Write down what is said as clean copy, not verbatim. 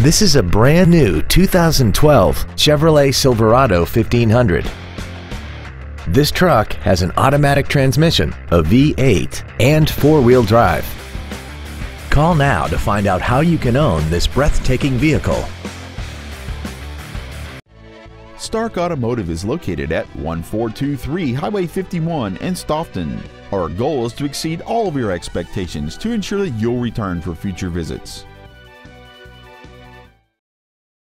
This is a brand new 2012 Chevrolet Silverado 1500. This truck has an automatic transmission, a V8, and four-wheel drive. Call now to find out how you can own this breathtaking vehicle. Stark Automotive is located at 1423 Highway 51 in Stoughton. Our goal is to exceed all of your expectations to ensure that you'll return for future visits.